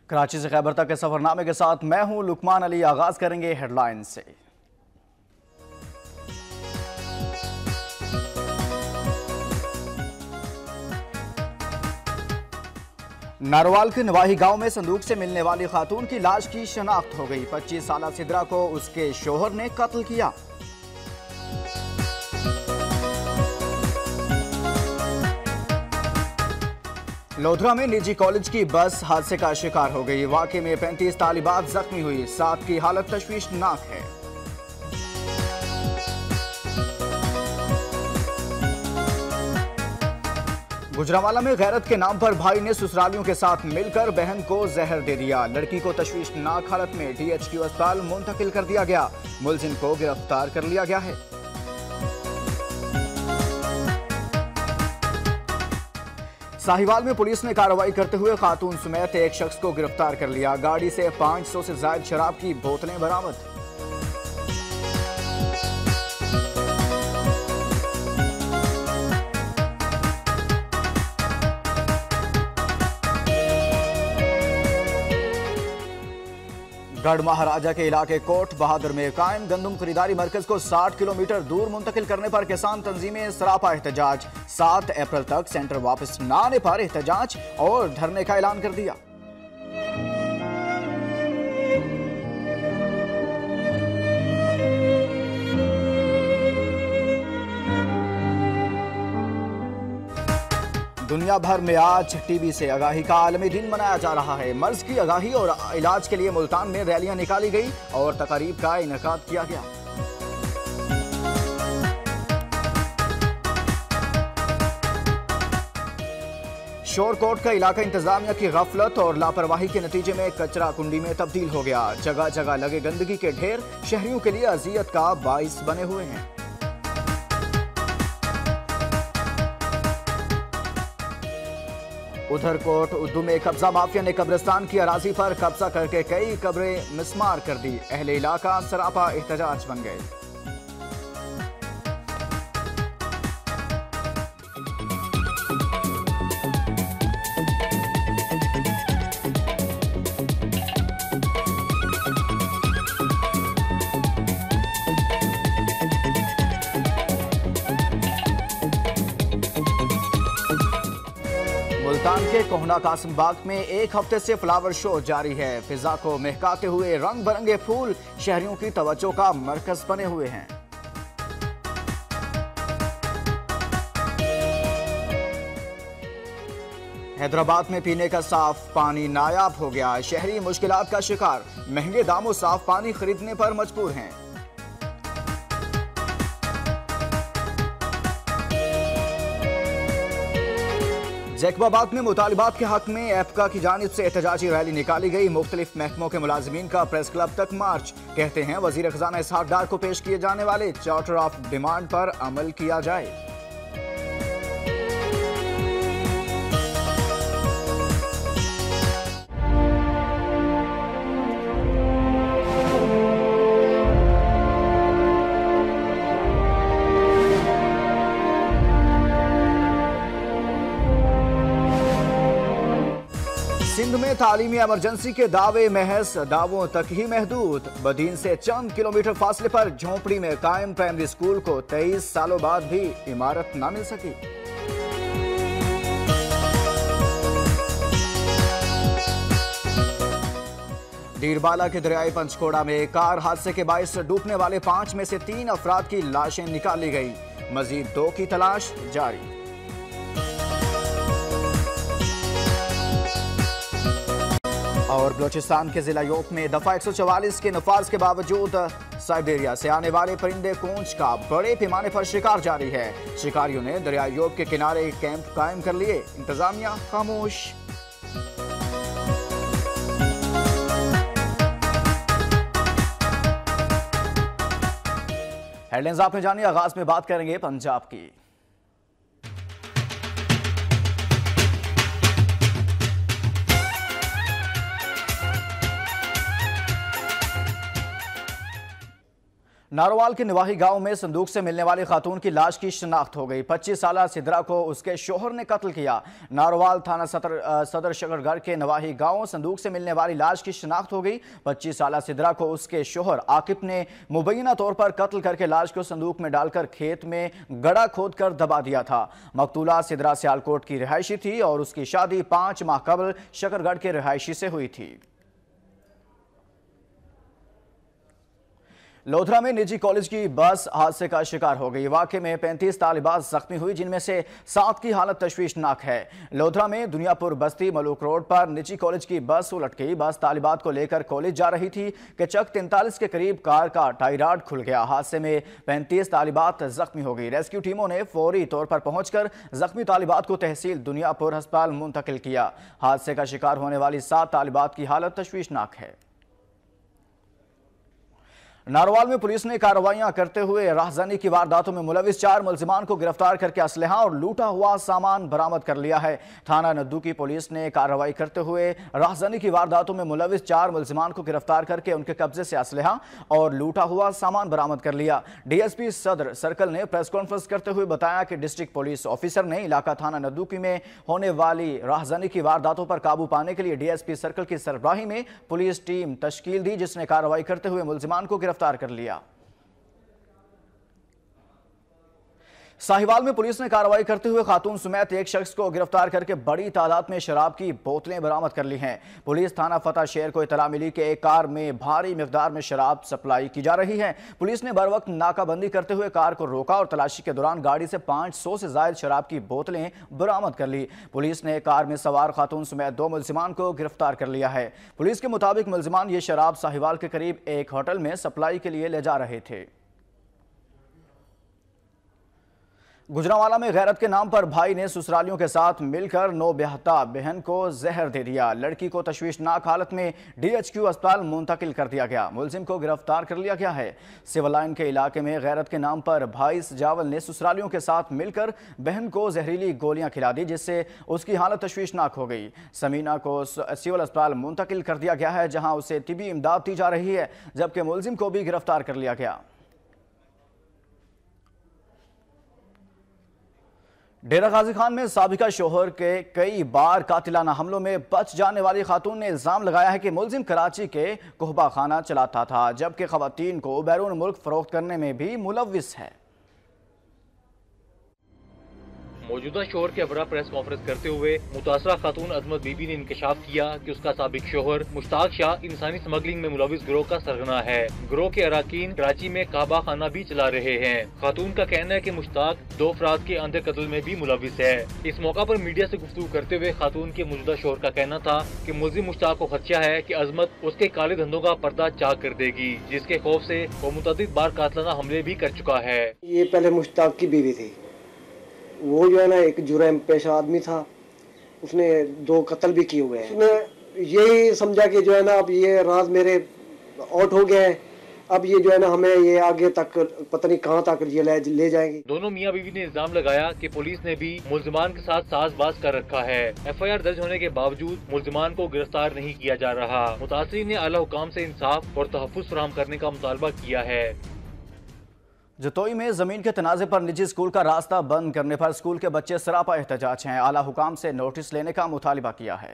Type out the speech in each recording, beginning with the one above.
कराची से खैबर तक के सफरनामे के साथ मैं हूं लुकमान अली। आगाज करेंगे हेडलाइन से। नारवाल के नवाही गांव में संदूक से मिलने वाली खातून की लाश की शनाख्त हो गई। 25 साल सिद्रा को उसके शोहर ने कत्ल किया। लोधरा में निजी कॉलेज की बस हादसे का शिकार हो गई। वाकये में 35 तालिबात जख्मी हुई। 7 की हालत तशवीशनाक है। गुजरांवाला में गैरत के नाम पर भाई ने ससुरालियों के साथ मिलकर बहन को जहर दे दिया। लड़की को तशवीशनाक हालत में DHQ अस्पताल मुंतकिल कर दिया गया। मुलजिम को गिरफ्तार कर लिया गया है। साहिवाल में पुलिस ने कार्रवाई करते हुए खातून समेत एक शख्स को गिरफ्तार कर लिया। गाड़ी से 500 से ज्यादा शराब की बोतलें बरामद। गढ़ महाराजा के इलाके कोट बहादुर में कायम गंदम खरीदारी मरकज को 60 किलोमीटर दूर मुंतकिल करने पर किसान तंजीमें सरापा एहतजाज। 7 अप्रैल तक सेंटर वापस न आने पर एहतजाज और धरने का ऐलान कर दिया। दुनिया भर में आज टीबी से आगाही का आलमी दिन मनाया जा रहा है। मर्ज की आगाही और इलाज के लिए मुल्तान में रैलियां निकाली गई और तकारीब का इनेकाद किया गया। शोरकोट का इलाका इंतजामिया की गफलत और लापरवाही के नतीजे में कचरा कुंडी में तब्दील हो गया। जगह जगह लगे गंदगी के ढेर शहरियों के लिए अजियत का बाइस बने हुए हैं। उधर कोट उर्दू में कब्जा माफिया ने कब्रिस्तान की अराजी पर कब्जा करके कई कब्रें मिस्मार कर दी। अहले इलाका सरापा एहतजाज बन गए। मुल्तान के कोहना कासिम बाग में एक हफ्ते से फ्लावर शो जारी है। फिजा को महकाते हुए रंग बिरंगे फूल शहरियों की तवज्जो का मरकज बने हुए हैं। हैदराबाद में पीने का साफ पानी नायाब हो गया। शहरी मुश्किलात का शिकार। महंगे दामों साफ पानी खरीदने पर मजबूर हैं। जैकबाबाद में मुतालिबात के हक में एपका की जानिब से एहतजाजी रैली निकाली गई। मुख्तलिफ महकमों के मुलाजिमीन का प्रेस क्लब तक मार्च। कहते हैं वजीर खजाना इसहाक डार को पेश किए जाने वाले चार्टर ऑफ डिमांड पर अमल किया जाए। सिंध में तालीमी इमरजेंसी के दावे महज दावों तक ही महदूद। बदीन से चंद किलोमीटर फासले पर झोंपड़ी में कायम प्राइमरी स्कूल को 23 सालों बाद भी इमारत न मिल सकी। डीरबाला के दरियाई पंचकोड़ा में कार हादसे के बायस डूबने वाले 5 में से 3 अफराद की लाशें निकाली गई। मजीद 2 की तलाश जारी। और बलोचिस्तान के जिला योक में दफा 144 के नफाज के बावजूद साइबेरिया से आने वाले परिंदे कोंच का बड़े पैमाने पर शिकार जारी है। शिकारियों ने दरिया योक के किनारे कैंप कायम कर लिए। इंतजामिया खामोश। हेडलाइंस आपने जानी। आगाज में बात करेंगे पंजाब की। नारोवाल के निवाही गांव में संदूक से मिलने वाली खातून की लाश की शिनाख्त हो गई। 25 साला सिद्रा को उसके शोहर ने कत्ल किया। नारोवाल थाना सदर शकरगढ़ के निवाही गांव संदूक से मिलने वाली लाश की शिनाख्त हो गई। 25 साला सिद्रा को उसके शोहर आकिब ने मुबैना तौर पर कत्ल करके लाश को संदूक में डालकर खेत में गड़ा खोदकर दबा दिया था। मकतूला सिद्रा सियालकोट की रिहायशी थी और उसकी शादी 5 माह कबल शकरगढ़ के रिहायशी से हुई थी। लोधरा में निजी कॉलेज की बस हादसे का शिकार हो गई। वाकये में 35 तालिबात जख्मी हुई, जिनमें से 7 की हालत तशवीशनाक है। लोधरा में दुनियापुर बस्ती मलूक रोड पर निजी कॉलेज की बस उलट गई। बस तालिबात को लेकर कॉलेज जा रही थी कि चक 43 के करीब कार का टाई रॉड खुल गया। हादसे में 35 तालिबात जख्मी हो गई। रेस्क्यू टीमों ने फौरी तौर पर पहुंचकर जख्मी तालिबात को तहसील दुनियापुर अस्पताल मुंतकिल किया। हादसे का शिकार होने वाली 7 तालिबात की हालत तशवीशनाक है। नारोवाल में पुलिस ने कार्रवाइयां करते हुए राहजानी की वारदातों में मुलविस 4 मुलजिमान को गिरफ्तार करके असलहा और लूटा हुआ सामान बरामद कर लिया है। थाना नद्दू की पुलिस ने कार्रवाई करते हुए राहजानी की वारदातों में मुलविस 4 मुलजिमान को गिरफ्तार करके उनके कब्जे से असलहा और लूटा हुआ सामान बरामद कर लिया। डीएसपी सदर सर्कल ने प्रेस कॉन्फ्रेंस करते हुए बताया कि डिस्ट्रिक्ट पुलिस ऑफिसर ने इलाका थाना नद्दू में होने वाली राहजानी की वारदातों पर काबू पाने के लिए डीएसपी सर्कल की सरबराही में पुलिस टीम तश्कील दी, जिसने कार्रवाई करते हुए मुलजिमान को गिरफ्तार कर लिया। साहिवाल में पुलिस ने कार्रवाई करते हुए खातून समेत एक शख्स को गिरफ्तार करके बड़ी तादाद में शराब की बोतलें बरामद कर ली हैं। पुलिस थाना फतेह शेर को इतला मिली कि एक कार में भारी मिकदार में शराब सप्लाई की जा रही है। पुलिस ने बर वक्त नाकाबंदी करते हुए कार को रोका और तलाशी के दौरान गाड़ी से 500 से ज्यादा शराब की बोतलें बरामद कर ली। पुलिस ने कार में सवार खातून समेत 2 मुलजिमान को गिरफ्तार कर लिया है। पुलिस के मुताबिक मुलजिमान ये शराब साहिवाल के करीब एक होटल में सप्लाई के लिए ले जा रहे थे। गुजरांवाला में गैरत के नाम पर भाई ने ससुरालियों के साथ मिलकर नौब्याहता बहन को जहर दे दिया। लड़की को तशवीशनाक हालत में डीएचक्यू अस्पताल मुंतकिल कर दिया गया। मुलजिम को गिरफ्तार कर लिया गया है। सिविल लाइन के इलाके में गैरत के नाम पर भाई सजावल ने ससुरालियों के साथ मिलकर बहन को जहरीली गोलियां खिला दी, जिससे उसकी हालत तशवीशनाक हो गई। समीना को सिविल अस्पताल मुंतकिल कर दिया गया है, जहां उसे तिबी इमदाद दी जा रही है, जबकि मुलजिम को भी गिरफ्तार कर लिया गया। डेरा गाजी खान में साबिका शोहर के कई बार कातिलाना हमलों में बच जाने वाली खातून ने इल्जाम लगाया है कि मुलजिम कराची के कोहबा खाना चलाता था, जबकि खवातीन को बैरून मुल्क फरोख्त करने में भी मुलविस है। मौजूदा शोहर के हमरा प्रेस कॉन्फ्रेंस करते हुए मुतासरा खातून अजमत बीबी ने इंकशाफ किया कि उसका साबिक शोहर मुश्ताक शाह इंसानी स्मगलिंग में मुलविस गिरोह का सरगना है। गिरोह के अराकीन कराची में काबा खाना भी चला रहे हैं। खातून का कहना है कि मुश्ताक 2 अफराद के अंधे कत्ल में भी मुलविस है। इस मौका पर मीडिया से गुफ्तगू करते हुए खातून के मौजूदा शोहर का कहना था कि मुलजिम मुश्ताक को खदशा है कि अजमत उसके काले धंधों का पर्दा चाक कर देगी, जिसके खौफ से वो मुतअद्दिद बार कातिलाना हमले भी कर चुका है। ये पहले मुश्ताक की बीवी थी, वो जो है ना एक जुर्म पेश आदमी था, उसने 2 कत्ल भी किए हुए हैं। उसने यही समझा कि जो है ना अब ये राज मेरे आउट हो गए हैं, अब ये जो है ना हमें ये आगे तक पता नहीं कहां तक ये ले जाएंगे। दोनों मियां बीवी ने इल्जाम लगाया कि पुलिस ने भी मुलजिमान के साथ साजबाज कर रखा है। एफआईआर दर्ज होने के बावजूद मुलजिमान को गिरफ्तार नहीं किया जा रहा। मुतासिरीन ने आला हुकाम से इंसाफ और तहफ्फुज़ फराहम करने का मुतालबा किया है। जतोई में जमीन के तनाज़े पर निजी स्कूल का रास्ता बंद करने पर स्कूल के बच्चे सरापा एहतजाज हैं। आला हुकाम से नोटिस लेने का मुतालिबा किया है।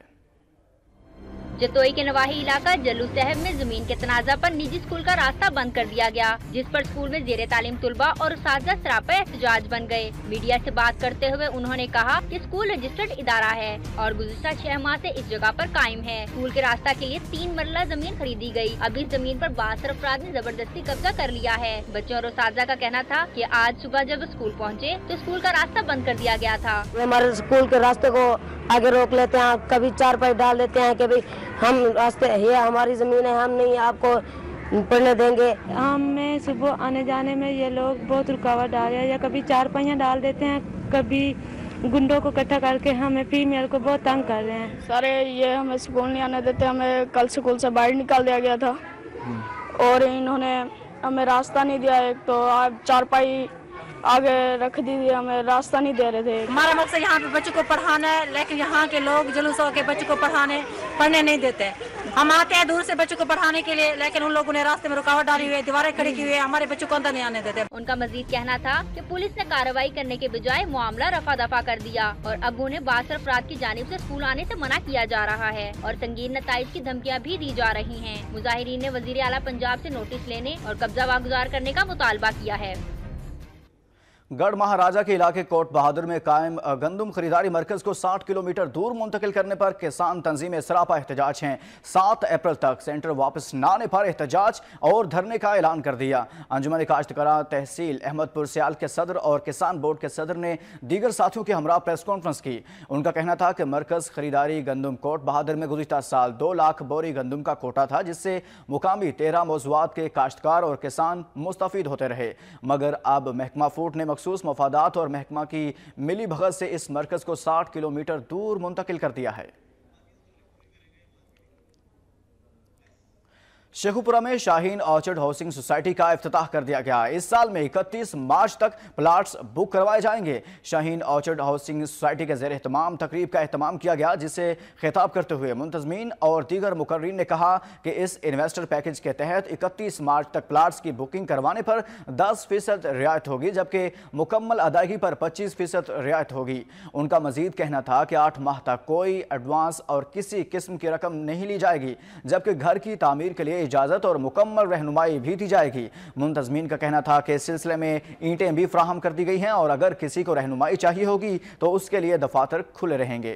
जतोई के नवाही इलाका जल्लू साहब में जमीन के तनाजा पर निजी स्कूल का रास्ता बंद कर दिया गया, जिस पर स्कूल में जेरे तालीम तुलबा और उस्ताद सरापा एहतजाज बन गए। मीडिया से बात करते हुए उन्होंने कहा कि स्कूल रजिस्टर्ड इदारा है और गुज़िश्ता 6 माह से इस जगह पर कायम है। स्कूल के रास्ता के लिए 3 मरला जमीन खरीदी गई। अब इस जमीन पर 62 अफराद ने जबरदस्ती कब्जा कर लिया है। बच्चों और उस्तादा का कहना था कि आज सुबह जब स्कूल पहुँचे तो स्कूल का रास्ता बंद कर दिया गया था। हमारे स्कूल के रास्ते को आगे रोक लेते हैं, कभी 4 पाई डाल देते हैं कि भाई हम रास्ते ये हमारी जमीन है, हम नहीं आपको पढ़ने देंगे। हमें सुबह आने जाने में ये लोग बहुत रुकावट डाल रहे हैं, या कभी 4 पहियां डाल देते हैं, कभी गुंडों को इकट्ठा करके हमें फीमेल को बहुत तंग कर रहे हैं। सारे ये हमें स्कूल नहीं आने देते, हमें कल स्कूल से बाहर निकाल दिया गया था और इन्होंने हमें रास्ता नहीं दिया। एक तो आप 4 पाई आगे रख दी थी, हमें रास्ता नहीं दे रहे थे। हमारा मकसद यहाँ पे बच्चों को पढ़ाना है, लेकिन यहाँ के लोग जुलूस के बच्चों को पढ़ने नहीं देते। हम आते हैं दूर से बच्चों को पढ़ाने के लिए, लेकिन उन लोगों ने रास्ते में रुकावट डाली हुई है, दीवारें खड़ी की हुई है, हमारे बच्चों को अंदर नहीं आने देते। उनका मजीद कहना था कि पुलिस ने कार्रवाई करने के बजाय मामला रफा दफा कर दिया और अब उन्हें बासर अफराद की जानिब से स्कूल आने से मना किया जा रहा है और संगीन नताइज की धमकियां भी दी जा रही हैं। मुजाहिरीन ने वजीर आला पंजाब से नोटिस लेने और कब्जा वागुजार करने का मुतालबा किया है। गढ़ महाराजा के इलाके कोट बहादुर में कायम गंदम खरीदारी मरकज को 60 किलोमीटर दूर मुंतकिल करने पर किसान तंजीमें सरापा एहतजाज हैं। 7 अप्रैल तक सेंटर वापस न आने पर एहतजाज और धरने का ऐलान कर दिया। अंजुमन काश्तकारा तहसील अहमदपुर सियाल के सदर और किसान बोर्ड के सदर ने दीगर साथियों के हमरा प्रेस कॉन्फ्रेंस की। उनका कहना था कि मरकज खरीदारी गंदम कोट बहादुर में गुज़िश्ता साल 2 लाख बोरी गंदम का कोटा था, जिससे मुकामी 13 मौज़ूआत के काश्तकार और किसान मुस्तफ़ीद होते रहे, मगर अब महकमा फूड ने मखसूस मफादात और महकमा की मिली भगत से इस मरकज को 60 किलोमीटर दूर मुंतकिल कर दिया है। शेखुपुरा में शाहीन ऑर्चर्ड हाउसिंग सोसाइटी का इफ्तिताह कर दिया गया। इस साल में 31 मार्च तक प्लाट्स बुक करवाए जाएंगे। शाहीन ऑर्चर्ड हाउसिंग सोसाइटी के ज़ेर एहतमाम तकरीब का एहतमाम किया गया, जिसे खिताब करते हुए मुंतज़मीन और दीगर मुकर्रीन ने कहा कि इस इन्वेस्टर पैकेज के तहत 31 मार्च तक प्लाट्स की बुकिंग करवाने पर 10% रियायत होगी, जबकि मुकम्मल अदायगी पर 25% रियायत होगी। उनका मजीद कहना था कि 8 माह तक कोई एडवांस और किसी किस्म की रकम नहीं ली जाएगी, जबकि घर की तामीर के लिए इजाजत और मुकम्मल रहनुमाई भी दी जाएगी। मुंतज़मीन का कहना था कि इस सिलसिले में ईंटें भी फ्राहम कर दी गई हैं और अगर किसी को रहनुमाई चाहिए होगी तो उसके लिए दफातर खुले रहेंगे।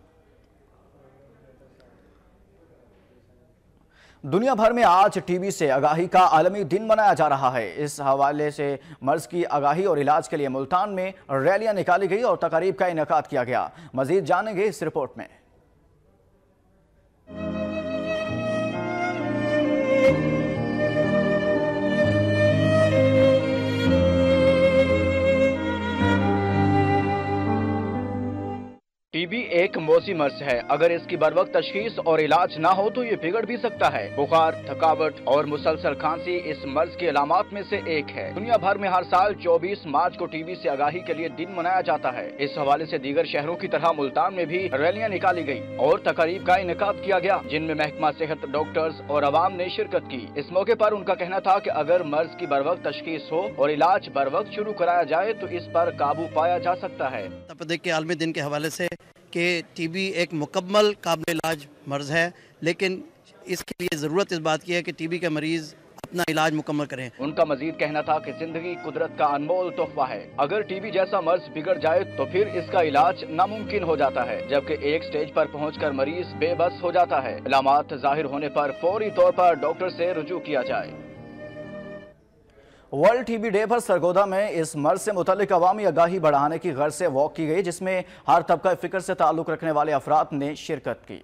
दुनिया भर में आज टीबी से आगाही का आलमी दिन मनाया जा रहा है। इस हवाले से मर्ज की आगाही और इलाज के लिए मुल्तान में रैलियां निकाली गई और तकारीब का इनेकाद किया गया। मजीद जानेंगे इस रिपोर्ट में। टीबी एक मौसी मर्ज है। अगर इसकी बरवक्त तशखीस और इलाज ना हो तो ये बिगड़ भी सकता है। बुखार, थकावट और मुसलसल खांसी इस मर्ज की अलामात में से एक है। दुनिया भर में हर साल 24 मार्च को टीबी से आगाही के लिए दिन मनाया जाता है। इस हवाले से दीगर शहरों की तरह मुल्तान में भी रैलियां निकाली गयी और तकारीब का इनेकाद किया गया, जिनमें महकमा सेहत, डॉक्टर्स और अवाम ने शिरकत की। इस मौके पर उनका कहना था कि अगर मर्ज की बरवक्त तशखीस हो और इलाज बरवक्त शुरू कराया जाए तो इस पर काबू पाया जा सकता है। के आलमी दिन के हवाले से कि टीबी एक मुकम्मल काबिल इलाज मर्ज है, लेकिन इसके लिए ज़रूरत इस बात की है कि टीबी के मरीज़ अपना इलाज मुकम्मल करें। उनका मजीद कहना था कि जिंदगी कुदरत का अनमोल तोहफा है। अगर टीबी जैसा मर्ज बिगड़ जाए तो फिर इसका इलाज नामुमकिन हो जाता है, जबकि एक स्टेज पर पहुंचकर मरीज बेबस हो जाता है। अलामात जाहिर होने पर फौरी तौर पर डॉक्टर से रुजू किया जाए। वर्ल्ड टीबी डे पर सरगोदा में इस मर्ज से मुतल्लिक अवामी आगाही बढ़ाने की गर्ज से वॉक की गई, जिसमें हर तबका फिक्र से ताल्लुक रखने वाले अफराद ने शिरकत की।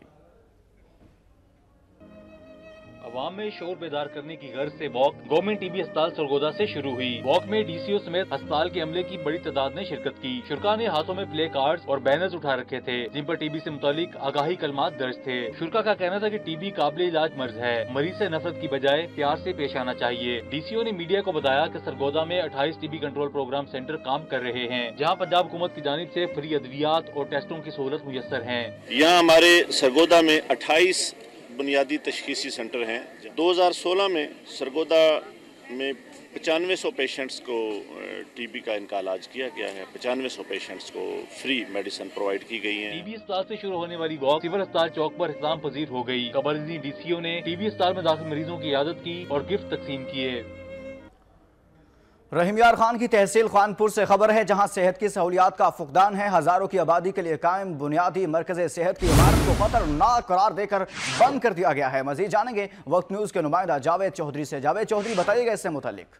अवाम में शोर बेदार करने की गर्ज से वॉक गवर्नमेंट टीबी अस्पताल सरगोदा से शुरू हुई। वॉक में डीसीओ समेत अस्पताल के अमले की बड़ी तादाद ने शिरकत की। शुरका ने हाथों में प्ले कार्ड्स और बैनर्स उठा रखे थे, जिन पर टीबी से मुतालिक आगाही कलमात दर्ज थे। शुरका का कहना था कि टीबी काबिल इलाज मर्ज है, मरीज से नफरत की बजाय प्यार से पेश आना चाहिए। डीसीओ ने मीडिया को बताया कि सरगोदा में 28 टीबी कंट्रोल प्रोग्राम सेंटर काम कर रहे हैं, जहाँ पंजाब हुकूमत की जानिब से फ्री अद्वियात और टेस्टों की सहूलत मुयस्सर है। यहाँ हमारे सरगोदा में 28 बुनियादी तशखीसी सेंटर हैं। 2016 में सरगोदा में 9500 पेशेंट्स को टीबी का इनका इलाज किया गया है। 9500 पेशेंट्स को फ्री मेडिसिन प्रोवाइड की गई है। टीबी अस्पताल से शुरू होने वाली वॉक सिविल अस्पताल चौक पर इख्तिताम पजीर हो गई। कबरनी डीसीओ ने टीबी अस्पताल में दाखिल मरीजों की इयादत की और गिफ्ट तकसीम किए। रहीमयार खान की तहसील खानपुर से खबर है, जहां सेहत की सहूलियात का फुकदान है। हजारों की आबादी के लिए कायम बुनियादी मरकज़ सेहत की इमारत को खतरनाक करार देकर बंद कर दिया गया है। मजीद जानेंगे वक्त न्यूज के नुमाइंदा जावेद चौधरी से। जावेद चौधरी, बताइएगा इससे मुतालिक।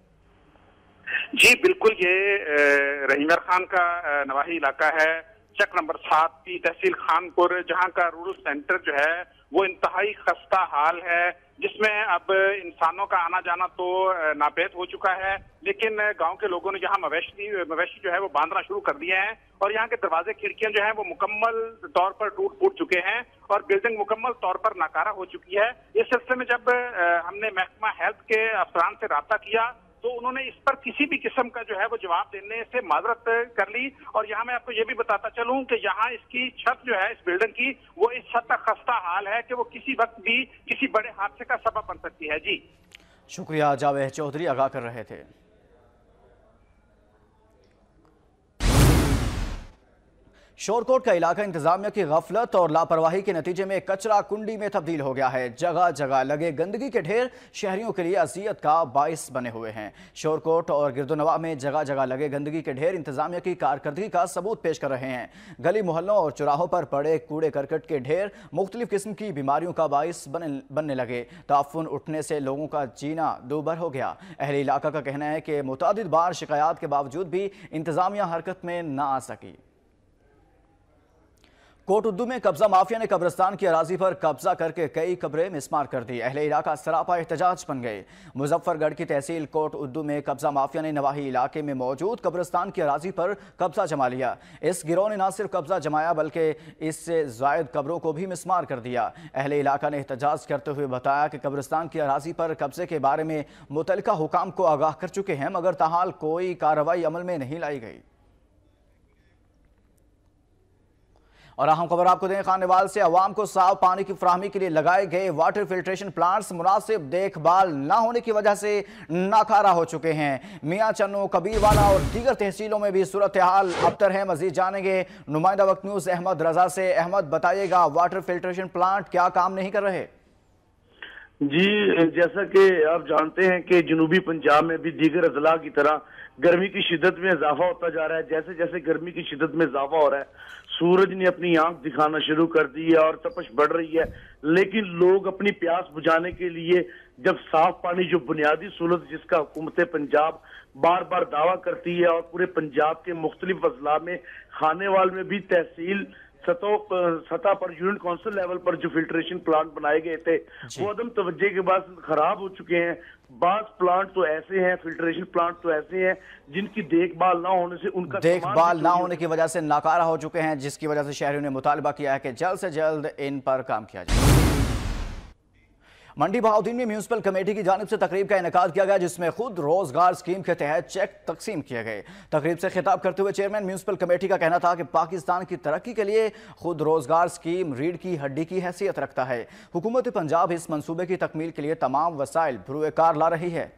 जी बिल्कुल, ये रहीमयार खान का नवाही इलाका है, चक नंबर 7 की तहसील खानपुर, जहाँ का रूरल सेंटर जो है वो इंतहाई खस्ता हाल है, जिसमें अब इंसानों का आना जाना तो नापैद हो चुका है, लेकिन गांव के लोगों ने यहाँ मवेशी जो है वो बांधना शुरू कर दिए हैं और यहाँ के दरवाजे खिड़कियां जो हैं वो मुकम्मल तौर पर टूट फूट चुके हैं और बिल्डिंग मुकम्मल तौर पर नाकारा हो चुकी है। इस सिलसिले में जब हमने महकमा हेल्थ के अफसरान से राब्ता किया तो उन्होंने इस पर किसी भी किस्म का जो है वो जवाब देने से माजरत कर ली। और यहाँ मैं आपको ये भी बताता चलूं कि यहाँ इसकी छत जो है इस बिल्डिंग की, वो इस हद तक खस्ता हाल है कि वो किसी वक्त भी किसी बड़े हादसे का सबब बन सकती है। जी शुक्रिया, जावेद चौधरी आगाह कर रहे थे। शोरकोट का इलाका इंतजामिया की गफलत और लापरवाही के नतीजे में कचरा कुंडी में तब्दील हो गया है। जगह जगह लगे गंदगी के ढेर शहरियों के लिए अजियत का बाइस बने हुए हैं। शोरकोट और गिरदोनवा में जगह जगह लगे गंदगी के ढेर इंतजामिया की कारकर्दगी का सबूत पेश कर रहे हैं। गली मोहल्लों और चौराहों पर पड़े कूड़े करकट के ढेर मुख्तलिफ किस्म की बीमारियों का बाइस बनने लगे। ताफुन उठने से लोगों का जीना दूभर हो गया। अहले इलाका का कहना है कि मुतादिद बार शिकायत के बावजूद भी इंतजामिया हरकत में न आ सकी। कोट उद्दू में कब्जा माफिया ने कब्रिस्तान की अराजी पर कब्जा करके कई कब्रें मिसमार कर दी। अहले इलाका सरापा एहतजाज बन गए। मुजफ्फरगढ़ की तहसील कोट उद्दू में कब्जा माफिया ने नवाही इलाके में मौजूद कब्रिस्तान की अराजी पर कब्जा जमा लिया। इस गिरोह ने न सिर्फ कब्जा जमाया बल्कि इससे जायद कब्रों को भी मिसमार कर दिया। अहले इलाका ने एहतजाज करते हुए बताया कि कब्रिस्तान की अराजी पर कब्जे के बारे में मुतल्लिका हुकाम को आगाह कर चुके हैं, मगर ताहाल कोई कार्रवाई अमल में नहीं लाई गई। और अहम खबर आपको दें, खानेवाल से अवाम को साफ पानी की फराहमी के लिए लगाए गए वाटर फिल्ट्रेशन प्लांट्स मुनासिब देखभाल न होने की वजह से नाकारा हो चुके हैं। मियां चन्नू, कबीरवाला और दीगर तहसीलों में भी सूरत हाल अबतर है। मजीद जानेंगे नुमाइंदा वक्त न्यूज अहमद रजा से। अहमद, बताइएगा वाटर फिल्ट्रेशन प्लांट क्या काम नहीं कर रहे? जी, जैसा कि आप जानते हैं कि जनूबी पंजाब में भी दीगर अजला की तरह गर्मी की शिद्दत में इजाफा होता जा रहा है। जैसे जैसे गर्मी की शिद्दत में इजाफा हो रहा है, सूरज ने अपनी आंख दिखाना शुरू कर दी है और तपश बढ़ रही है। लेकिन लोग अपनी प्यास बुझाने के लिए जब साफ पानी, जो बुनियादी सहूलत जिसका हुकूमत पंजाब बार बार दावा करती है, और पूरे पंजाब के मुख्तलिफ अजला में खानेवाल में भी तहसील सतह पर यूनिट काउंसिल लेवल पर जो फिल्ट्रेशन प्लांट बनाए गए थे वो अदम तवज्जो के बाद खराब हो चुके हैं। बास प्लांट तो ऐसे हैं, फिल्ट्रेशन प्लांट तो ऐसे हैं जिनकी देखभाल ना होने से उनका देखभाल ना होने की वजह से नाकारा हो चुके हैं, जिसकी वजह से शहरियों ने मुतालबा किया है कि जल्द से जल्द इन पर काम किया जाए। मंडी बहाउद्दीन में म्यूनिसिपल कमेटी की जानिब से तकरीब का इनेकाद किया गया, जिसमें खुद रोजगार स्कीम के तहत चेक तकसीम किए गए। तकरीब से खिताब करते हुए चेयरमैन म्यूनिसिपल कमेटी का कहना था कि पाकिस्तान की तरक्की के लिए खुद रोजगार स्कीम रीढ़ की हड्डी की हैसियत रखता है। हुकूमत पंजाब इस मंसूबे की तकमील के लिए तमाम वसाइल भुरुएकार ला रही है।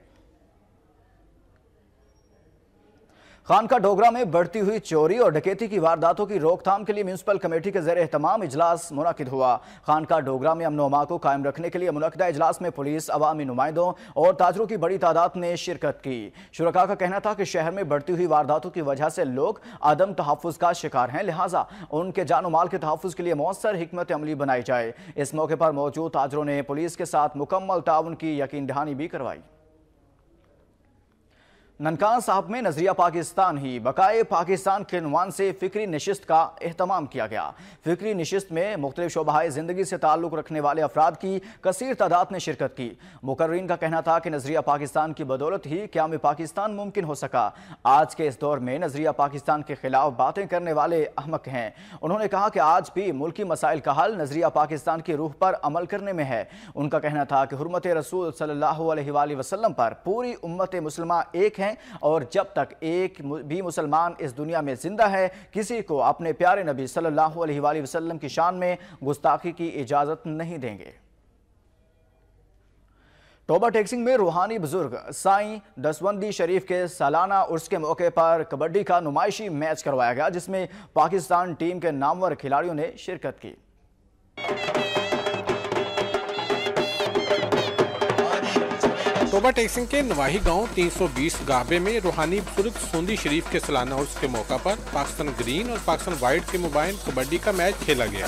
खानका डोगरा में बढ़ती हुई चोरी और डकैती की वारदातों की रोकथाम के लिए म्यूनिसिपल कमेटी के ज़ेरे एहतमाम इजलास मुनक्किद हुआ। खानका डोगरा में अमन अमा को कायम रखने के लिए मुनक्किदा इजलास में पुलिस, अवामी नुमाइंदों और ताजरों की बड़ी तादाद ने शिरकत की। शुरका का कहना था कि शहर में बढ़ती हुई वारदातों की वजह से लोग आदम तहफ़्फ़ुज़ का शिकार हैं, लिहाजा उनके जानो माल के तहफ़्फ़ुज़ के लिए मौसर हिकमत अमली बनाई जाए। इस मौके पर मौजूद ताजरों ने पुलिस के साथ मुकम्मल ताउन की यकीन दहानी भी करवाई। ननकाना साहब में नजरिया पाकिस्तान ही बकाए पाकिस्तान के उन्वान से फिक्री नशिस्त का एहतमाम किया गया। फिक्री नशिस्त में मुख्तलिफ शोबाए जिंदगी से ताल्लुक रखने वाले अफराद की कसीर तादाद ने शिरकत की। मुकर्रीन का कहना था कि नजरिया पाकिस्तान की बदौलत ही क़याम पाकिस्तान मुमकिन हो सका। आज के इस दौर में नजरिया पाकिस्तान के खिलाफ बातें करने वाले अहमक हैं। उन्होंने कहा कि आज भी मुल्की मसाइल का हल नजरिया पाकिस्तान की रूह पर अमल करने में है। उनका कहना था कि हुर्मत रसूल सल्लल्लाहु अलैहि वसल्लम पर पूरी उम्मत मुस्लिमा एक है और जब तक एक भी मुसलमान इस दुनिया में जिंदा है, किसी को अपने प्यारे नबी सल्लल्लाहु अलैहि वसल्लम की शान में गुस्ताखी की इजाजत नहीं देंगे। टोबा टेक्सिंग में रूहानी बुजुर्ग साईं दसवंदी शरीफ के सालाना उर्स के मौके पर कबड्डी का नुमाइशी मैच करवाया गया, जिसमें पाकिस्तान टीम के नामवर खिलाड़ियों ने शिरकत की। टोबा टेक्सिंग के नवाही गांव 320 गाहबे में रूहानी बुजुर्ग सोंदी शरीफ के सालाना उर्स के मौका पर पाकिस्तान ग्रीन और पाकिस्तान व्हाइट के मुबाइन कबड्डी का मैच खेला गया।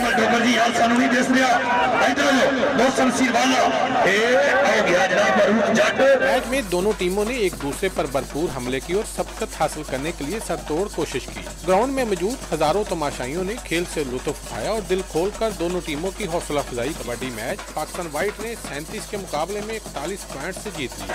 मैच में दोनों टीमों ने एक दूसरे पर भरपूर हमले की और सबकत हासिल करने के लिए सरतोड़ कोशिश की। ग्राउंड में मौजूद हजारों तमाशाइयों ने खेल से लुत्फ उठाया और दिल खोलकर दोनों टीमों की हौसला अफजाई। कबड्डी मैच पाकिस्तान व्हाइट ने 37 के मुकाबले में 41 पॉइंट से जीत लिया।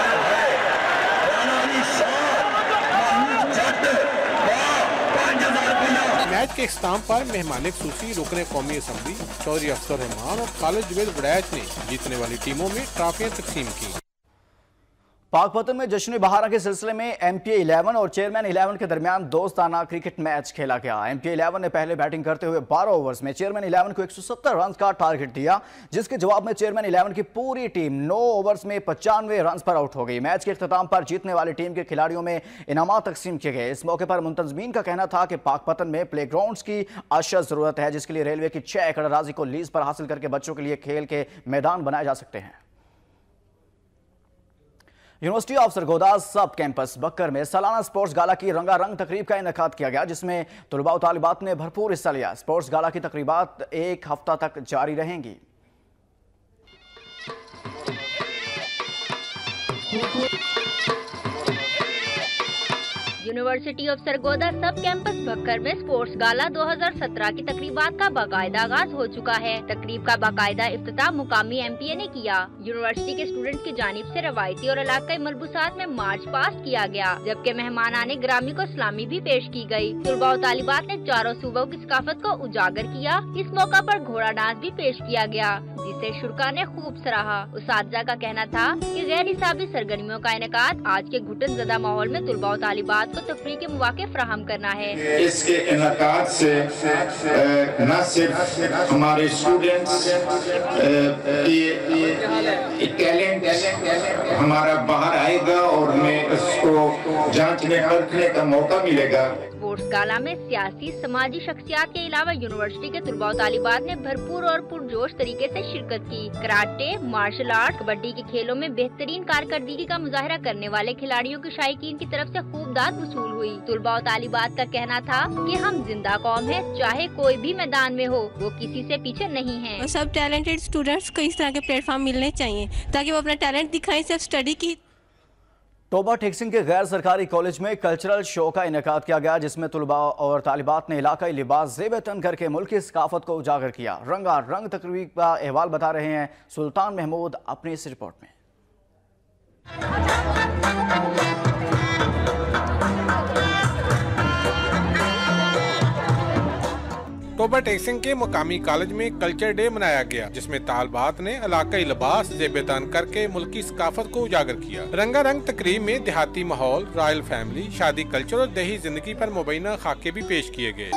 मैच के इख्तिताम पर मेहमान खुसूसी रुकने कौमी असम्बली चौधरी अफसर रहमान और खालिद जुबैद वड़ैच ने जीतने वाली टीमों में ट्रॉफियां तकसीम की। पाकपतन में जश्न बहारा के सिलसिले में एमपीए 11 और चेयरमैन 11 के दरमियान दोस्ताना क्रिकेट मैच खेला गया। एमपीए 11 ने पहले बैटिंग करते हुए 12 ओवर्स में चेयरमैन 11 को 170 रन का टारगेट दिया, जिसके जवाब में चेयरमैन 11 की पूरी टीम 9 ओवर्स में 95 रन पर आउट हो गई। मैच के इख्तिताम पर जीतने वाली टीम के खिलाड़ियों में इनामात तकसीम किए गए। इस मौके पर मुंतजमीन का कहना था कि पाकपतन में प्लेग्राउंड्स की अशद जरूरत है, जिसके लिए रेलवे की 6 एकड़ अराजी को लीज पर हासिल करके बच्चों के लिए खेल के मैदान बनाए जा सकते हैं। यूनिवर्सिटी ऑफ सरगोदा सब कैंपस बक्कर में सालाना स्पोर्ट्स गाला की रंगारंग तकरीब का इनेकाद किया गया, जिसमें तलबा और तालिबात ने भरपूर हिस्सा लिया। स्पोर्ट्स गाला की तकरीबात 1 हफ्ता तक जारी रहेंगी। यूनिवर्सिटी ऑफ सरगोदा सब कैंपस बक्कर में स्पोर्ट्स गाला 2017 की तकरीबात का बाकायदा आगाज हो चुका है। तकरीब का बाकायदा इफ्तिताह मुकामी एमपीए ने किया। यूनिवर्सिटी के स्टूडेंट्स की जानिब से रवायती और इलाकाई मलबूसात में मार्च पास्ट किया गया, जबकि मेहमानाने ग्रामी को सलामी भी पेश की गई। तलबा और तालिबात ने चारों सूबों की सकाफत को उजागर किया। इस मौका पर घोड़ा डांस भी पेश किया गया, जिसे शुरा ने खूब सराहा। उसातिज़ा का कहना था कि गैर हिसाबी सरगर्मियों का इनेकाद आज के घुटन ज़दा माहौल में तलबा और तालिबात को तफरीह के मौके फराहम करना है। इसके इनेकाद से न सिर्फ हमारे स्टूडेंट्स की टैलेंट हमारा बाहर आएगा और हमें उसको जांचने परखने का मौका मिलेगा। स्पोर्ट्स गाला में सियासी समाजी शख्सियात के अलावा यूनिवर्सिटी के तलबा और तालिबात ने भरपूर और पुरजोश तरीके से शिरकत की। कराटे, मार्शल आर्ट, कबड्डी के खेलों में बेहतरीन कारकर्दगी का मुजाहरा करने वाले खिलाड़ियों की शायकीन की तरफ से खूब दाद वसूल हुई। तलबा और तालिबात का कहना था कि हम जिंदा कौम है, चाहे कोई भी मैदान में हो, वो किसी से पीछे नहीं है। सब टैलेंटेड स्टूडेंट्स को इस तरह के प्लेटफॉर्म मिलने चाहिए ताकि वो अपना टैलेंट दिखाएं, सिर्फ स्टडी की। टोबा टेक्सिंग के गैर सरकारी कॉलेज में कल्चरल शो का इनेकाद किया गया, जिसमें तलबा और तालिबात ने इलाकाई लिबास ज़ेब तन करके मुल्क की सकाफत को उजागर किया। रंगारंग तकरीब का अहवाल बता रहे हैं सुल्तान महमूद अपनी इस रिपोर्ट में। टोबा टेक्सिंग के मुकामी कॉलेज में कल्चर डे मनाया गया, जिसमें तालिबात ने इलाकाई लिबास ज़ेब-ए-तन करके मुल्क की सकाफत को उजागर किया। रंगारंग तकरीब में देहाती माहौल, रॉयल फैमिली, शादी कल्चर और दही जिंदगी पर मुबैना खाके भी पेश किए गए।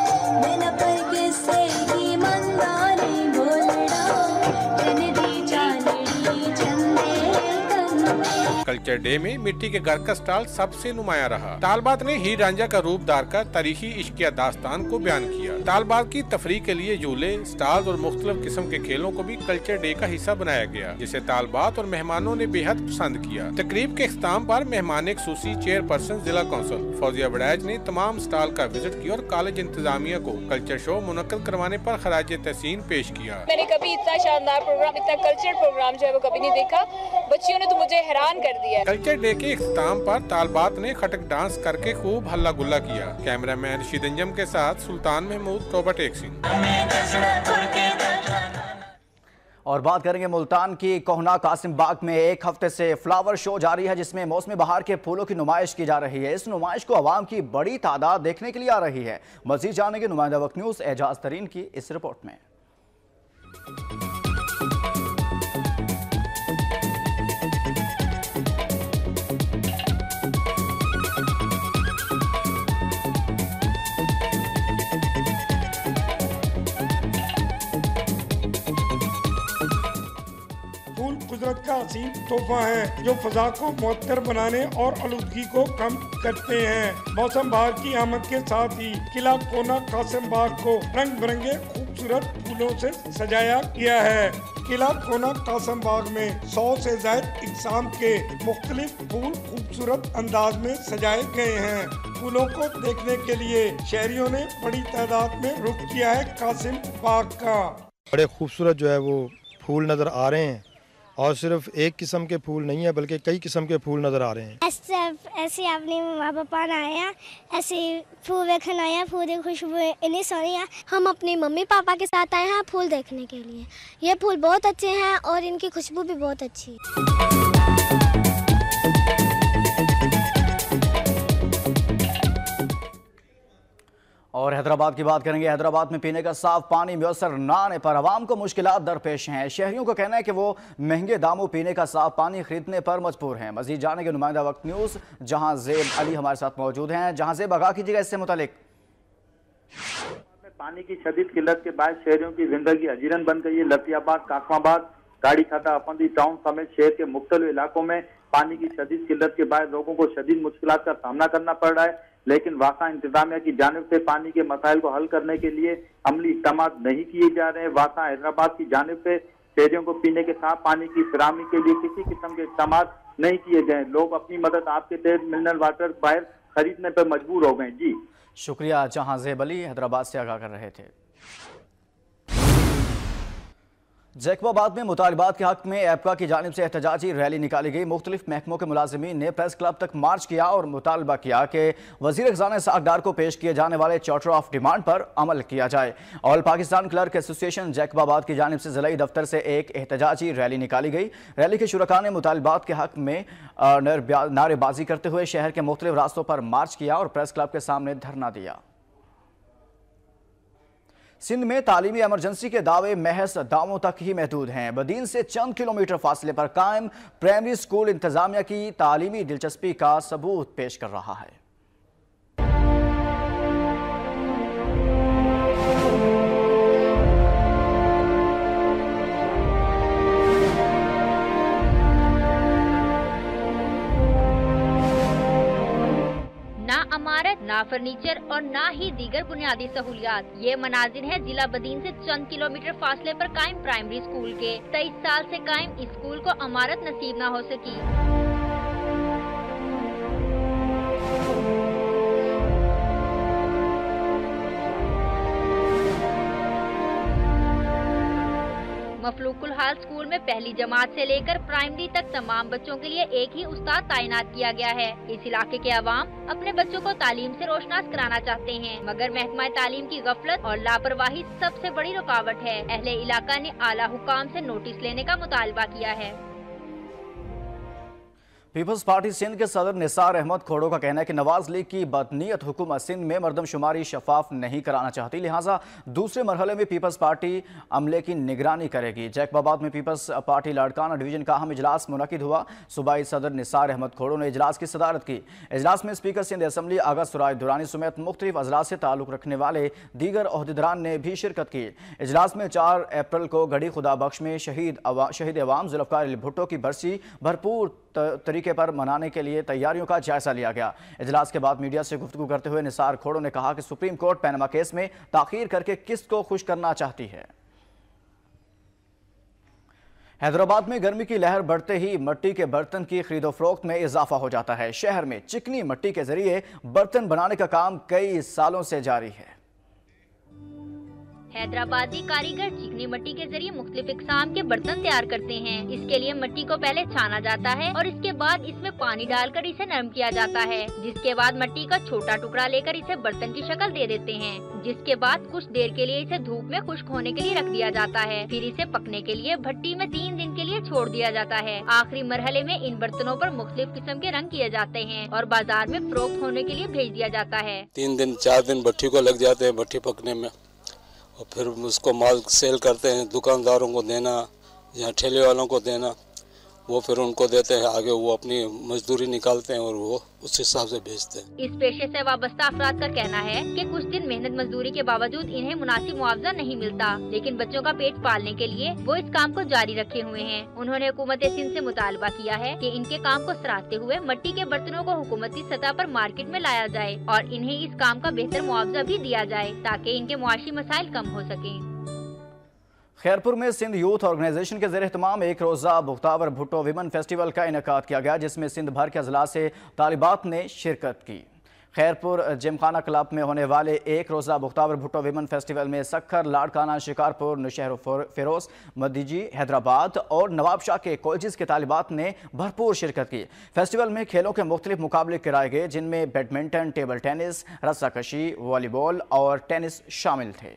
कल्चर डे में मिट्टी के घर का स्टॉल सबसे नुमाया रहा। तालिबात ने हीर रांझा का रूप धारकर तारीखी इश्किया दास्तान को बयान किया। तालिबात की तफरीह के लिए झूले, स्टॉल और मुख्तलिफ किस्म के खेलों को भी कल्चर डे का हिस्सा बनाया गया, जिसे तालिबात और मेहमानों ने बेहद पसंद किया। तकरीब के इख्तिताम पर मेहमान खुसूसी चेयरपर्सन जिला कौंसिल फौजिया बड़ैच ने तमाम स्टॉल का विजिट किया और कॉलेज इंतजामिया को कल्चर शो मुनक्किद करवाने पर खराज तहसीन पेश किया। मैंने कभी इतना शानदार प्रोग्राम, इतना कल्चर प्रोग्राम जो है वो कभी नहीं देखा। बच्चियों ने तो मुझे हैरान कर दिया। कल्चर डे के इख्तिताम पर तालिबात ने खटक डांस करके खूब हल्ला गुल्ला किया। कैमरामैन रशीद अंजम के साथ सुल्तान महमूद, टोबा टेक्सिंग। और बात करेंगे मुल्तान की कोहना कासिम बाग में 1 हफ्ते से फ्लावर शो जारी है, जिसमें मौसमी बहार के फूलों की नुमाइश की जा रही है। इस नुमाइश को आवाम की बड़ी तादाद देखने के लिए आ रही है। मजीद जानने के नुमाइंदा वक्त न्यूज़ एजाज तरीन की इस रिपोर्ट में। कुदरत का हसीन तोहफा है जो फजा को मुअत्तर बनाने और आलूदगी को कम करते हैं। मौसम बहार की आमद के साथ ही किला कोना कासिम बाग को रंग बिरंगे खूबसूरत फूलों से सजाया गया है। किला कोना कासिम बाग में 100 से ज्यादा इकसाम के मुख्तलिफ फूल खूबसूरत अंदाज में सजाए गए हैं। फूलों को देखने के लिए शहरियों ने बड़ी तादाद में रुख किया है कासिम बाग का। बड़े खूबसूरत जो है वो फूल नजर आ रहे हैं और सिर्फ एक किस्म के फूल नहीं है बल्कि कई किस्म के फूल नजर आ रहे हैं। ऐसे अपने माँ बापा आया, ऐसे फूल देखने आया, फूल की खुशबू इतनी सोनी है। हम अपनी मम्मी पापा के साथ आए हैं फूल देखने के लिए। ये फूल बहुत अच्छे हैं और इनकी खुशबू भी बहुत अच्छी है। और हैदराबाद की बात करेंगे। हैदराबाद में पीने का साफ पानी मुयसर न आने पर आवाम को मुश्किलात दरपेश हैं। शहरियों का कहना है कि वो महंगे दामों पीने का साफ पानी खरीदने पर मजबूर हैं। मजीद जानेंगे नुमाइंदा वक्त न्यूज़ जहां ज़ेब अली हमारे साथ मौजूद हैं। जहां ज़ेब आगाह कीजिएगा इससे मुतालिक। पानी की शदीद किल्लत के बाद शहरियों की जिंदगी अजीरन बन गई है। लतियाबाद, कासमाबाद, गाड़ी खाता, अपंदी टाउन समेत शहर के मुख्तलिफ इलाकों में पानी की शदीद किल्लत के बाद लोगों को शदीद मुश्किलात का सामना करना पड़ रहा है। लेकिन वासा इंतजामिया की जानिब से पानी के मसाइल को हल करने के लिए अमली इक़दाम नहीं किए जा रहे हैं। वासा हैदराबाद की जानिब से शहरियों को पीने के साफ पानी की फराहमी के लिए किसी किस्म के इक़दाम नहीं किए गए। लोग अपनी मदद आपके तहत मिनरल वाटर बाहर खरीदने पर मजबूर हो गए। जी शुक्रिया। जहां ज़ेब अली हैदराबाद से आगाह कर रहे थे। जैकबाबाद में मुतालबात के हक में एपका की जानिब से एहतजाजी रैली निकाली गई। मुख्तलिफ महकमों के मुलाजिमीन ने प्रेस क्लब तक मार्च किया और मुतालबा किया कि वज़ीर ख़ज़ाना इसहाक़ डार को पेश किए जाने वाले चार्टर ऑफ डिमांड पर अमल किया जाए। All Pakistan clerk association Jacobabad की जानिब से ज़िलाई दफ्तर से एक एहतजाजी रैली निकाली गई। रैली के शुरका ने मुतालबात के हक में नारेबाजी करते हुए शहर के मुख्तलिफ रास्तों पर मार्च किया और प्रेस क्लब के सामने धरना दिया। सिंध में तालीमी एमरजेंसी के दावे महज दावों तक ही महदूद हैं। बदीन से चंद किलोमीटर फासले पर कायम प्राइमरी स्कूल इंतजामिया की तालीमी दिलचस्पी का सबूत पेश कर रहा है। ना इमारत, ना फर्नीचर और ना ही दीगर बुनियादी सहूलियात। ये मनाजिर है जिला बदीन से चंद किलोमीटर फासले पर कायम प्राइमरी स्कूल के। 23 साल से कायम इस स्कूल को इमारत नसीब न हो सकी। मफलूकुल हाल स्कूल में पहली जमात से लेकर प्राइमरी तक तमाम बच्चों के लिए एक ही उस्ताद तैनात किया गया है। इस इलाके के अवाम अपने बच्चों को तालीम से रोशनास कराना चाहते हैं, मगर महकमा तालीम की गफलत और लापरवाही सबसे बड़ी रुकावट है। अहले इलाका ने आला हुकाम से नोटिस लेने का मुतालबा किया है। पीपल्स पार्टी सिंध के सदर निसार अहमद खोड़ो का कहना है कि नवाज लीग की बदनीयत हुकूमत सिंध में मरदमशुमारी शफाफ नहीं कराना चाहती, लिहाजा दूसरे मरहले में पीपल्स पार्टी अमले की निगरानी करेगी। जैकबाबाद में पीपल्स पार्टी लाड़काना डिवीजन का अहम इजलास मुनक़िद हुआ। सूबाई सदर निसार अहमद खोड़ो ने इजलास की सदारत की। इजलास में स्पीकर सिंध असम्बली आगा सुराज दुरानी समेत मुख्तलिफ अजला से ताल्लुक़ रखने वाले दीगर ओहदेदारान ने भी शिरकत की। इजलास में 4 अप्रैल को गढ़ी खुदा बख्श में शहीद अवाम जुल्फ़िकार अली भुट्टो की बरसी भरपूर तरीके पर मनाने के लिए तैयारियों का जायजा लिया गया। इजलास के बाद मीडिया से गुफ्तगू करते हुए निसार खोड़ो ने कहा कि सुप्रीम कोर्ट पैनमा केस में ताखीर करके किसको खुश करना चाहती है। हैदराबाद में गर्मी की लहर बढ़ते ही मिट्टी के बर्तन की खरीदो फरोख्त में इजाफा हो जाता है। शहर में चिकनी मिट्टी के जरिए बर्तन बनाने का काम कई सालों से जारी है। हैदराबादी कारीगर चिकनी मिट्टी के जरिए मुख्तलिफ इक़साम के बर्तन तैयार करते हैं। इसके लिए मिट्टी को पहले छाना जाता है और इसके बाद इसमें पानी डालकर इसे नरम किया जाता है, जिसके बाद मिट्टी का छोटा टुकड़ा लेकर इसे बर्तन की शक्ल दे देते हैं, जिसके बाद कुछ देर के लिए इसे धूप में खुश्क होने के लिए रख दिया जाता है। फिर इसे पकने के लिए भट्टी में 3 दिन के लिए छोड़ दिया जाता है। आखिरी मरहले में इन बर्तनों पर मुख्तलिफ किस्म के रंग किए जाते हैं और बाजार में फरोख्त होने के लिए भेज दिया जाता है। 3 दिन 4 दिन भट्टी को लग जाते हैं भट्टी पकने में, और फिर उसको माल सेल करते हैं, दुकानदारों को देना या ठेले वालों को देना, वो फिर उनको देते हैं, आगे वो अपनी मजदूरी निकालते हैं और वो उस हिसाब से बेचते हैं। इस पेशे से वाबस्ता अफराद का कहना है कि कुछ दिन मेहनत मजदूरी के बावजूद इन्हें मुनासिब मुआवजा नहीं मिलता, लेकिन बच्चों का पेट पालने के लिए वो इस काम को जारी रखे हुए हैं। उन्होंने हुकूमत सिंध से मुतालबा किया है कि इनके काम को सराहते हुए मिट्टी के बर्तनों को हुकूमती सतह पर मार्केट में लाया जाए और इन्हें इस काम का बेहतर मुआवजा भी दिया जाए ताकि इनके मुआशी मसाइल कम हो सके। खैरपुर में सिंध यूथ ऑर्गेनाइजेशन के ज़ेर एहतमाम एक रोज़ा मुख्तावर भुट्टो विमन फेस्टिवल का इनेकाद किया गया, जिसमें सिंध भर के अजला से तालिबात ने शिरकत की। खैरपुर जिमखाना क्लब में होने वाले एक रोज़ा मुख्तावर भुट्टो विमन फेस्टिवल में सक्खर, लाड़काना, शिकारपुर, नौशहर फिरोज, मदीजी, हैदराबाद और नवाबशाह के कॉलेज के तालिबात ने भरपूर शिरकत की। फेस्टिवल में खेलों के मुख्तलिफ मुकाबले कराए गए, जिनमें बैडमिंटन, टेबल टेनिस, रस्साकशी, वॉलीबॉल और टेनिस शामिल थे।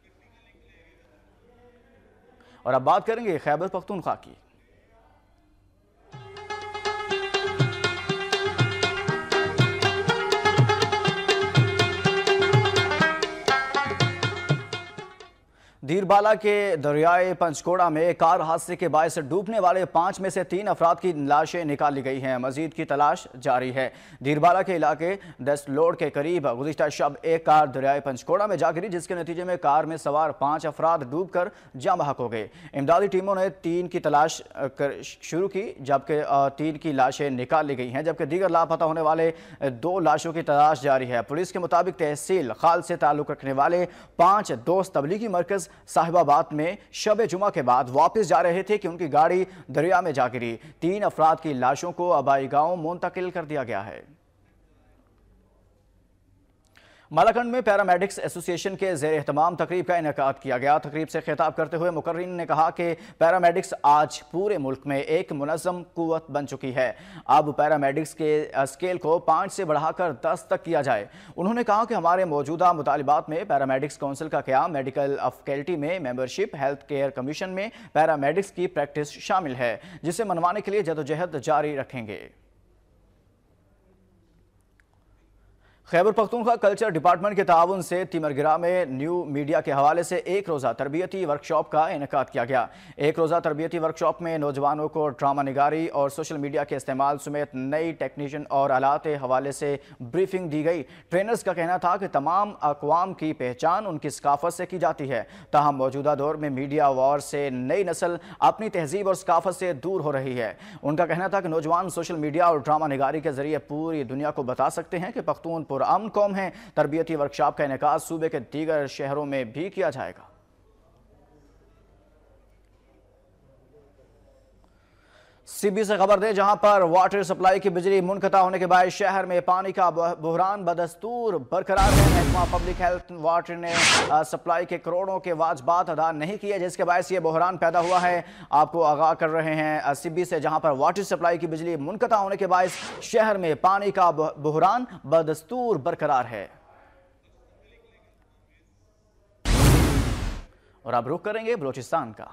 और अब बात करेंगे खैबर पख्तूनख्वा की। धीरबाला के दरियाए पंचकोड़ा में कार हादसे के बायस डूबने वाले 5 में से 3 अफराद की लाशें निकाली गई हैं। मजीद की तलाश जारी है। धीरबाला के इलाके दस्तलोड के करीब गुज़िश्ता शब एक कार दरियाए पंचकोड़ा में जा गिरी, जिसके नतीजे में कार में सवार 5 अफराद डूबकर जाँ बहक हो गए। इमदादी टीमों ने 3 की तलाश शुरू की, जबकि 3 की लाशें निकाल ली गई हैं, जबकि दीगर लापता होने वाले 2 लाशों की तलाश जारी है। पुलिस के मुताबिक तहसील खाल से ताल्लुक रखने वाले 5 दोस्त तबलीगी मरकज साहिबाबाद में शब जुमा के बाद वापस जा रहे थे कि उनकी गाड़ी दरिया में जा गिरी। 3 अफराद की लाशों को आबाई गांव मुंतकिल कर दिया गया है। मालाखंड में पैरामेडिक्स एसोसिएशन के ज़ेर एहतमाम तकरीब का इनेकाद किया गया। तकरीब से खिताब करते हुए मुकर्रिन ने कहा कि पैरामेडिक्स आज पूरे मुल्क में एक मुनज़्ज़म कुव्वत बन चुकी है। अब पैरामेडिक्स के स्केल को 5 से बढ़ाकर 10 तक किया जाए। उन्होंने कहा कि हमारे मौजूदा मुतालिबात में पैरामेडिक्स काउंसिल का क़याम, मेडिकल फैकल्टी में मेंबरशिप, हेल्थ केयर कमीशन में पैरामेडिक्स की प्रैक्टिस शामिल है, जिसे मनवाने के लिए जदोजहद जारी रखेंगे। खैबर पख्तूनख्वा कल्चर डिपार्टमेंट के ताउन से तिमरगिरा में न्यू मीडिया के हवाले से एक रोज़ा तरबियती वर्कशॉप का इनेकाद किया गया। एक रोज़ा तरबियती वर्कशॉप में नौजवानों को ड्रामा निगारी और सोशल मीडिया के इस्तेमाल समेत नई टेक्नीशियन और आलात हवाले से ब्रीफिंग दी गई। ट्रेनर्स का कहना था कि तमाम अक़वाम की पहचान उनकी सकाफत से की जाती है, ताहम मौजूदा दौर में मीडिया वॉर से नई नस्ल अपनी तहजीब और सकाफत से दूर हो रही है। उनका कहना था कि नौजवान सोशल मीडिया और ड्रामा निगारी के जरिए पूरी दुनिया को बता सकते हैं कि पख्तून अमन कौम है। तरबियती वर्कशॉप का इनेकाद सूबे के दीगर शहरों में भी किया जाएगा। सीबी से खबर दें, जहां पर वाटर सप्लाई की बिजली मुनक़ता होने के बाद शहर में पानी का बहरान बदस्तूर बरकरार है। महकमा पब्लिक हेल्थ वाटर ने सप्लाई के करोड़ों के वाजबात अदा नहीं किए, जिसके बायस ये बहरान पैदा हुआ है। आपको आगाह कर रहे हैं सीबी से, जहां पर वाटर सप्लाई की बिजली मुनक़ता होने के बायस शहर में पानी का बहरान बदस्तूर बरकरार है। और अब रुख करेंगे बलोचिस्तान का।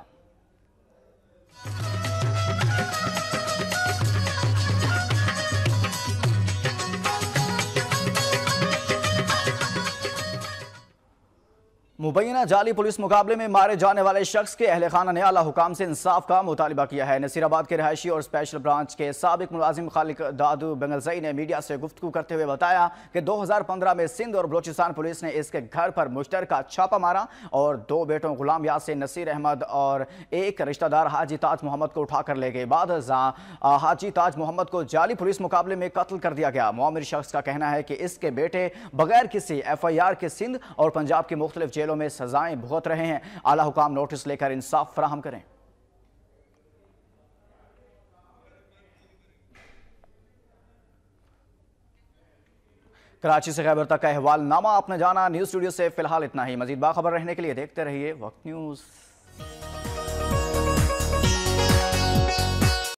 मुबैना जाली पुलिस मुकाबले में मारे जाने वाले शख्स के अहले खाना ने आला हुकाम से इंसाफ का मुतालिबा किया है। नसीराबाद के रहायशी और स्पेशल ब्रांच के साबिक मुलाजिम खालिक दादू बेंगलजई ने मीडिया से गुफ्तगू करते हुए बताया कि 2015 में सिंध और बलोचिस्तान पुलिस ने इसके घर पर मुश्तरका छापा मारा और 2 बेटों गुलाम यासिन, नसीर अहमद और एक रिश्तेदार हाजी ताज मोहम्मद को उठाकर ले गए। बाद हाजी ताज मोहम्मद को जाली पुलिस मुकाबले में कत्ल कर दिया गया। मुआमिर शख्स का कहना है कि इसके बेटे बगैर किसी FIR के सिंध और पंजाब की मुख्तलिफ जेलों में सजाएं भुगत रहे हैं। आला हुकाम नोटिस लेकर इंसाफ फराहम करें। कराची से खैबर तक का अहवाल नामा आपने जाना। न्यूज स्टूडियो से फिलहाल इतना ही। मजीद बाखबर रहने के लिए देखते रहिए वक्त न्यूज।